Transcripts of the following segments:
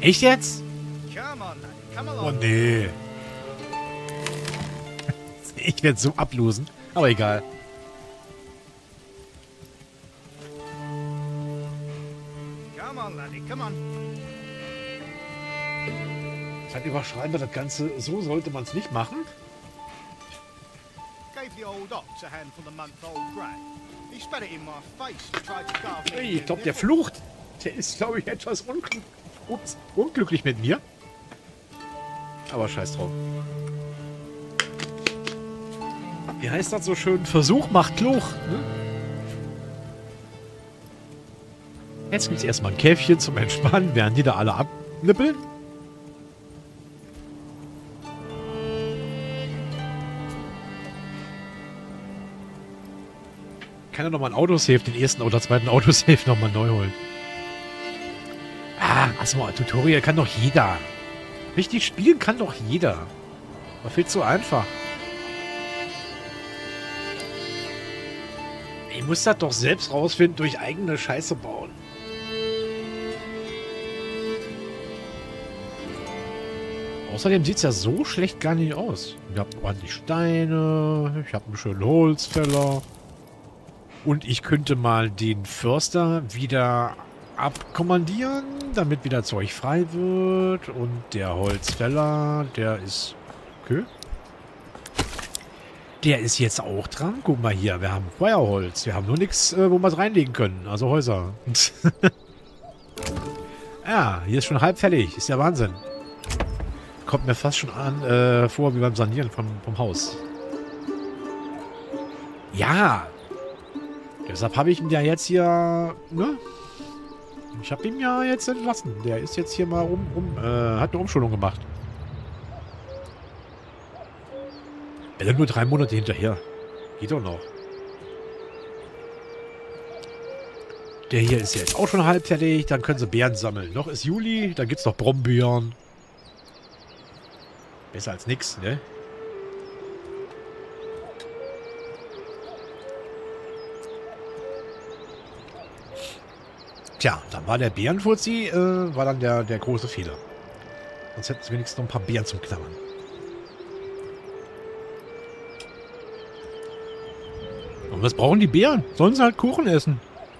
Echt jetzt? Come on, laddie, come Oh along. nee. Ich werde so ablosen. Aber egal. Come on, laddie, come on. Dann überschreiben wir das Ganze. So sollte man es nicht machen. Gave the old ox a handful of month-old grey. He spat it in my face and tried to carve me. Ich glaube, der flucht. Der ist, glaube ich, etwas unglücklich mit mir. Aber scheiß drauf. Wie heißt das so schön? Versuch macht klug. Ne? Jetzt gibt es erstmal ein Käffchen zum Entspannen, während die da alle abnippeln. Kann er nochmal ein Autosave, den ersten oder zweiten Autosave nochmal neu holen. Ah, also Tutorial kann doch jeder. Richtig spielen kann doch jeder. War viel zu einfach. Ich muss das doch selbst rausfinden durch eigene Scheiße bauen. Außerdem sieht es ja so schlecht gar nicht aus. Ich habe ordentlich Steine, ich habe einen schönen Holzfäller. Und ich könnte mal den Förster wieder abkommandieren, damit wieder Zeug frei wird. Und der Holzfäller, der ist... Okay. Der ist jetzt auch dran. Guck mal hier, wir haben Feuerholz. Wir haben nur nichts, wo wir es reinlegen können. Also Häuser. Ja, hier ist schon halb fertig. Ist ja Wahnsinn. Kommt mir fast schon an, vor wie beim Sanieren vom Haus. Ja. Deshalb habe ich ihn ja jetzt hier, ne? Ich habe ihn ja jetzt entlassen. Der ist jetzt hier mal hat eine Umschulung gemacht. Er ist nur 3 Monate hinterher. Geht doch noch. Der hier ist jetzt auch schon halb fertig. Dann können sie Beeren sammeln. Noch ist Juli. Dann gibt's noch Brombeeren. Besser als nix, ne? Tja, dann war der Bärenfuzzi, war dann der große Fehler. Sonst hätten sie wenigstens noch ein paar Beeren zum Knabbern. Und was brauchen die Bären? Sollen sie halt Kuchen essen.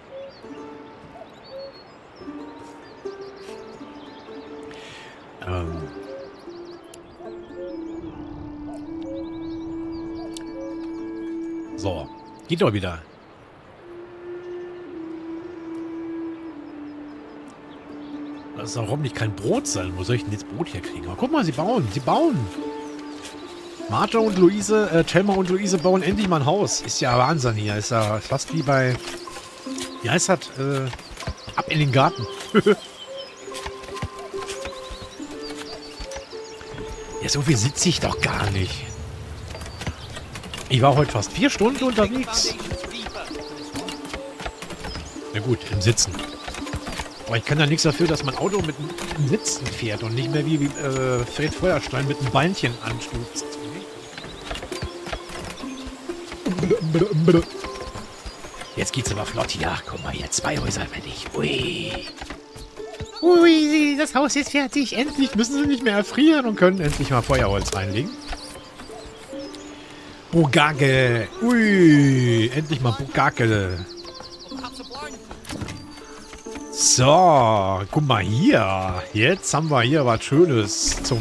So, geht doch wieder. Das ist auch nicht kein Brot sein. Wo soll ich denn jetzt Brot herkriegen? Aber guck mal, sie bauen. Sie bauen. Martha und Luise, Thelma und Luise bauen endlich mal ein Haus. Ist ja Wahnsinn hier. Ist ja fast wie bei... Wie heißt das? Ab in den Garten. Ja, so viel sitze ich doch gar nicht. Ich war heute fast 4 Stunden unterwegs. Na gut, im Sitzen. Aber ich kann ja nichts dafür, dass mein Auto mit dem Sitzen fährt und nicht mehr wie Fred Feuerstein mit einem Beinchen anstupst. Jetzt geht's aber flott hier. Guck mal hier, 2 Häuser fertig. Ui. Ui, das Haus ist fertig. Endlich müssen sie nicht mehr erfrieren und können endlich mal Feuerholz reinlegen. Bugage. Ui, endlich mal Bugage. So, guck mal hier. Jetzt haben wir hier was Schönes zum...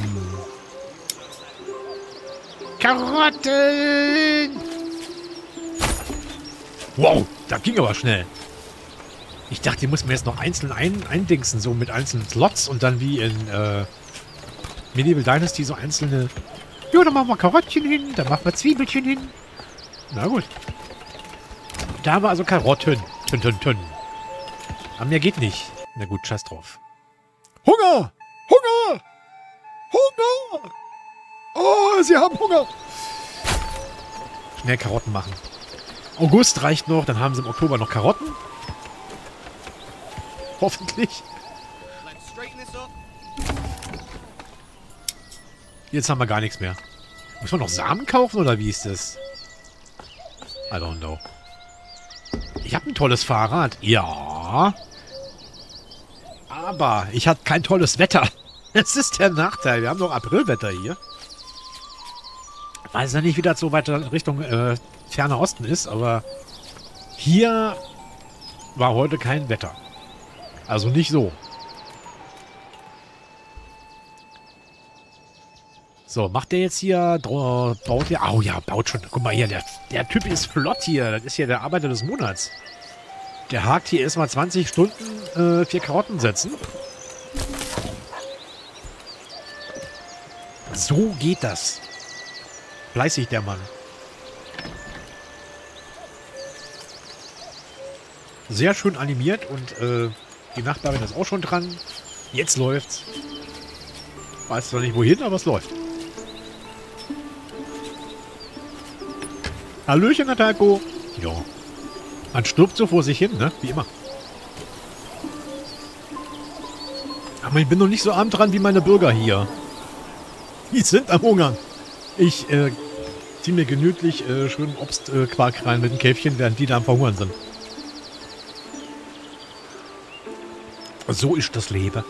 Karotten! Wow, das ging aber schnell. Ich dachte, die muss man jetzt noch einzeln eindingsen, so mit einzelnen Slots und dann wie in Medieval Dynasty so einzelne... Jo, dann machen wir Karottchen hin, dann machen wir Zwiebelchen hin. Na gut. Da haben wir also Karotten. Tön. Aber mehr geht nicht. Na gut, scheiß drauf. Hunger! Hunger! Hunger! Oh, sie haben Hunger! Schnell Karotten machen. August reicht noch, dann haben sie im Oktober noch Karotten. Hoffentlich. Jetzt haben wir gar nichts mehr. Muss man noch Samen kaufen oder wie ist das? I don't know. Ich habe ein tolles Fahrrad. Ja. Aber ich hatte kein tolles Wetter. Das ist der Nachteil. Wir haben doch Aprilwetter hier. Weiß ja nicht, wie das so weiter Richtung ferner Osten ist, aber hier war heute kein Wetter. Also nicht so. So, macht der jetzt hier, baut der, oh ja, baut schon. Guck mal hier, der Typ ist flott hier. Das ist hier der Arbeiter des Monats. Der hakt hier erstmal 20 Stunden 4 Karotten setzen. So geht das. Fleißig der Mann. Sehr schön animiert und die Nachbarin ist auch schon dran. Jetzt läuft's. Weiß zwar nicht wohin, aber es läuft. Hallöchen, Natako. Ja. Man stirbt so vor sich hin, ne? Wie immer. Aber ich bin noch nicht so arm dran wie meine Bürger hier. Die sind am Hungern. Ich ziehe mir genüglich schönen Obstquark rein mit dem Käfchen, während die da am Verhungern sind. So ist das Leben.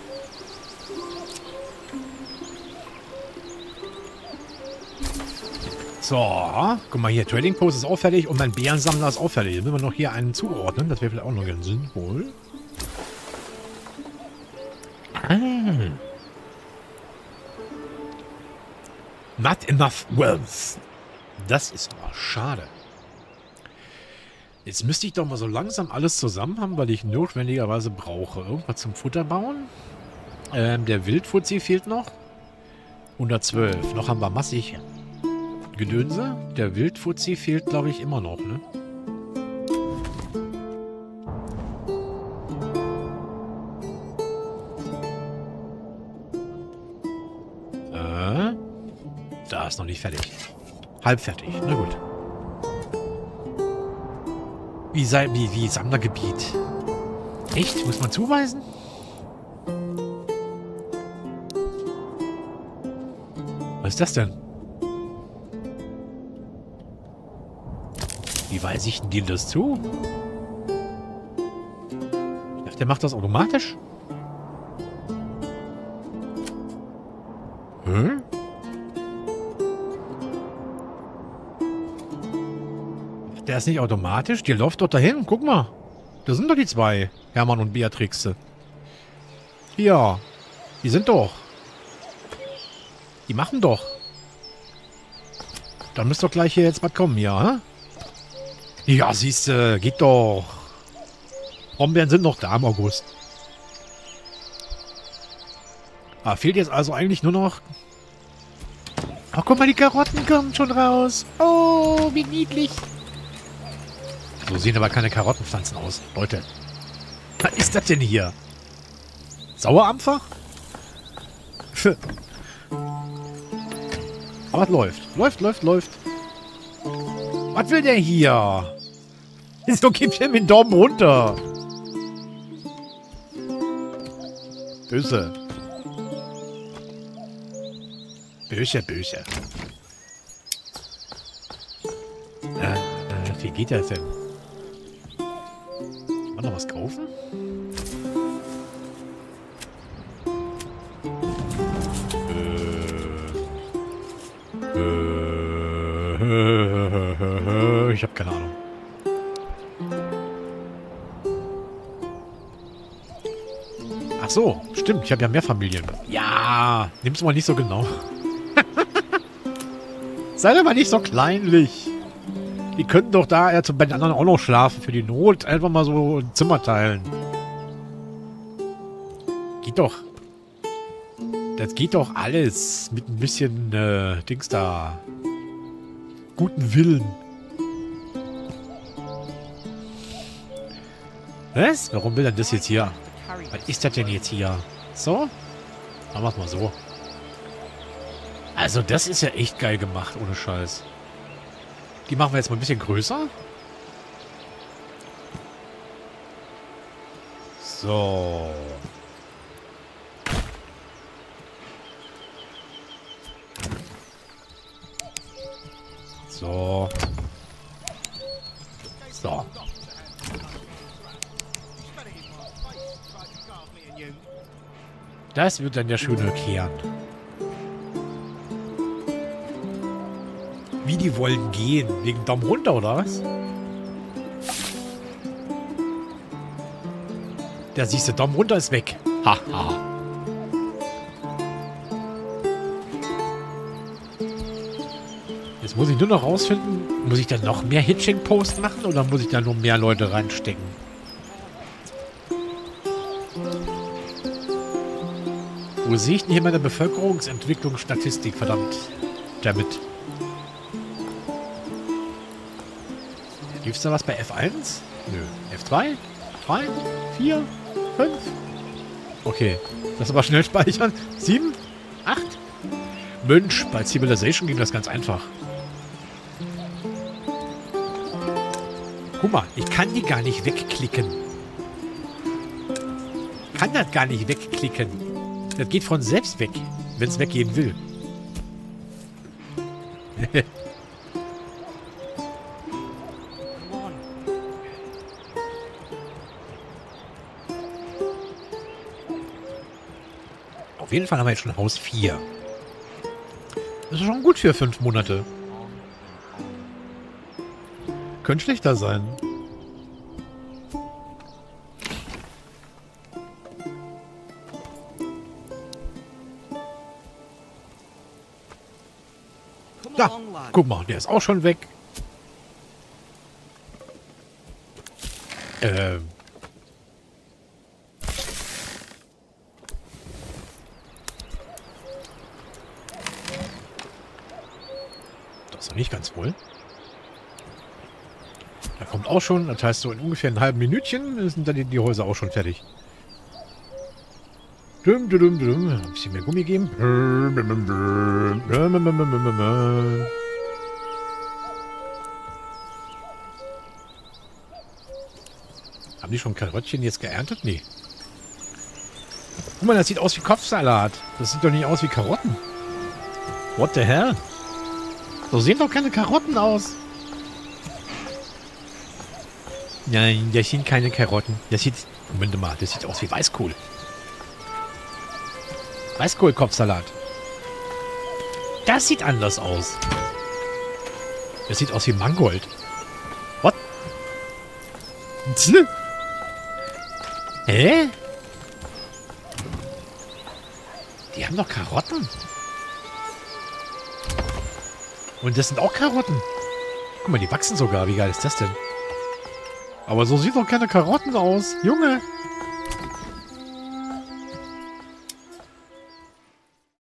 So, guck mal hier, Trading Post ist auch fertig und mein Bärensammler ist auch fertig. Jetzt müssen wir noch hier einen zuordnen, das wäre vielleicht auch noch ganz sinnvoll. Not enough wealth. Das ist aber schade. Jetzt müsste ich doch mal so langsam alles zusammen haben, weil ich notwendigerweise brauche. Irgendwas zum Futter bauen. Der Wildfuzzi fehlt noch. 112. Noch haben wir massig Gedönse. Der Wildfuzzi fehlt, glaube ich, immer noch, ne? Da ist noch nicht fertig. Halb fertig. Na gut. Wie Sammlergebiet. Echt? Muss man zuweisen? Was ist das denn? Wie weise ich denn dir das zu? Ich dachte, der macht das automatisch. Hm? Der ist nicht automatisch. Die läuft doch dahin. Guck mal. Da sind doch die zwei. Hermann und Beatrixe. Ja. Die sind doch. Die machen doch. Da müsste doch gleich hier jetzt was kommen, ja? Ja, siehste. Geht doch. Brombeeren sind noch da im August. Ah, fehlt jetzt also eigentlich nur noch... Ach, guck mal, die Karotten kommen schon raus. Oh, wie niedlich. So sehen aber keine Karottenpflanzen aus. Leute. Was ist das denn hier? Sauerampfer? Aber es läuft. Läuft. Was will der hier? So gibt er mir den Daumen runter. Böse. Böse. Wie geht das denn? Kann man noch was kaufen? Ich habe keine Ahnung. Ach so, stimmt. Ich habe ja mehr Familien. Ja, nimm's mal nicht so genau. Sei doch mal nicht so kleinlich. Die könnten doch da bei den anderen auch noch schlafen. Für die Not einfach mal so ein Zimmer teilen. Geht doch. Das geht doch alles. Mit ein bisschen Dings da. Guten Willen. Was? Warum will denn das jetzt hier? Was ist das denn jetzt hier? So? Machen wir es mal so. Also das ist ja echt geil gemacht, ohne Scheiß. Die machen wir jetzt mal ein bisschen größer. So. So. So. you? Das wird dann der schöne Kern. Wie die wollen gehen. Wegen Daumen runter, oder was? Der siehst du, Daumen runter ist weg. Haha. Jetzt muss ich nur noch rausfinden, muss ich dann noch mehr Hitching-Post machen oder muss ich da nur mehr Leute reinstecken? Wo sehe ich denn hier meine Bevölkerungsentwicklungsstatistik? Verdammt. Damit. Gibt's da was bei F1? Nö. F2? 3? 4? 5? Okay. Das aber schnell speichern. 7? 8? Mensch, bei Civilization ging das ganz einfach. Guck mal, ich kann die gar nicht wegklicken. Kann das gar nicht wegklicken. Das geht von selbst weg, wenn es weggehen will. Auf jeden Fall haben wir jetzt schon Haus 4. Das ist schon gut für 5 Monate. Könnte schlechter sein. Da, guck mal, der ist auch schon weg. Das ist noch nicht ganz voll. Da kommt auch schon, das heißt so in ungefähr einem halben Minütchen sind dann die Häuser auch schon fertig. Ein bisschen mehr Gummi geben. Haben die schon Karottchen jetzt geerntet? Nee. Guck mal, das sieht aus wie Kopfsalat. Das sieht doch nicht aus wie Karotten. What the hell? So sehen doch keine Karotten aus. Nein, das sind keine Karotten. Das sieht... Moment mal, das sieht aus wie Weißkohl. Weißkohl-Kopfsalat. Das sieht anders aus. Das sieht aus wie Mangold. What? Hä? Die haben doch Karotten. Und das sind auch Karotten. Guck mal, die wachsen sogar. Wie geil ist das denn? Aber so sieht doch keine Karotten aus. Junge.